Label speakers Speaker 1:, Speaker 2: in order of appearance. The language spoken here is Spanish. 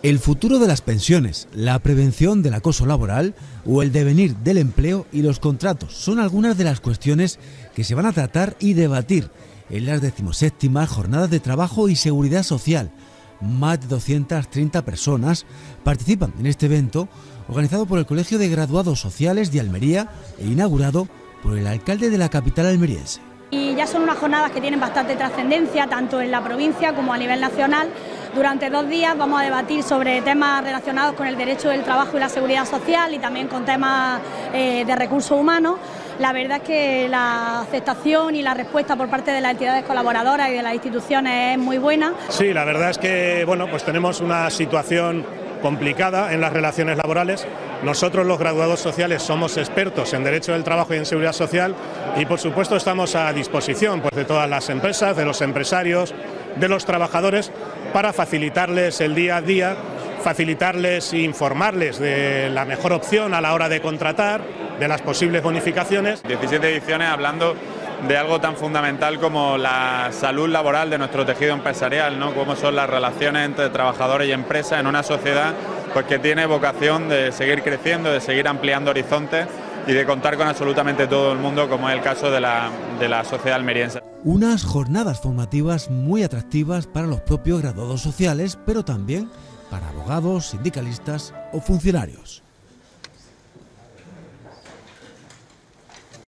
Speaker 1: El futuro de las pensiones, la prevención del acoso laboral o el devenir del empleo y los contratos son algunas de las cuestiones que se van a tratar y debatir en las 17ª Jornadas de Trabajo y Seguridad Social. Más de 230 personas participan en este evento organizado por el Colegio de Graduados Sociales de Almería e inaugurado por el alcalde de la capital almeriense.
Speaker 2: Y ya son unas jornadas que tienen bastante trascendencia, tanto en la provincia como a nivel nacional. Durante 2 días vamos a debatir sobre temas relacionados con el derecho del trabajo y la seguridad social y también con temas de recursos humanos. La verdad es que la aceptación y la respuesta por parte de las entidades colaboradoras y de las instituciones es muy buena.
Speaker 3: Sí, la verdad es que pues tenemos una situación complicada en las relaciones laborales. Nosotros, los graduados sociales, somos expertos en derecho del trabajo y en seguridad social y por supuesto estamos a disposición de todas las empresas, de los empresarios, de los trabajadores, para facilitarles el día a día, facilitarles e informarles de la mejor opción a la hora de contratar, de las posibles bonificaciones.
Speaker 4: 17 ediciones hablando de algo tan fundamental como la salud laboral de nuestro tejido empresarial, ¿no? Cómo son las relaciones entre trabajadores y empresas en una sociedad que tiene vocación de seguir creciendo, de seguir ampliando horizontes y de contar con absolutamente todo el mundo, como es el caso de la sociedad almeriense.
Speaker 1: Unas jornadas formativas muy atractivas para los propios graduados sociales, pero también para abogados, sindicalistas o funcionarios.